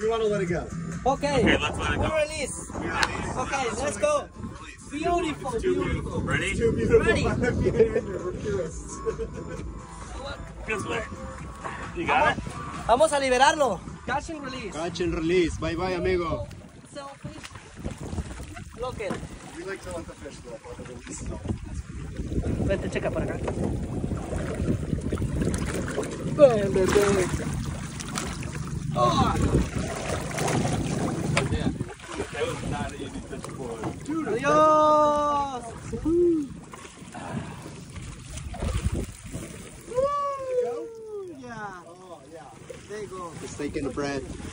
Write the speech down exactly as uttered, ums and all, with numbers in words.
We want to let it go. Okay. Okay, let's let it go. We release. Okay, let's go. Beautiful, beautiful. Ready? Too beautiful. Ready. We're purists. This way. You got it? Vamos a liberarlo. Catch and release. Catch and release. Bye bye, amigo. Selfish. Look it. We like to let the fish go. Let the release. Vente, checa por acá. Ven, ven, ven. Oh. That was not an easy fish for us. Adios. Yeah. Oh, yeah. There you go. Just taking a breath.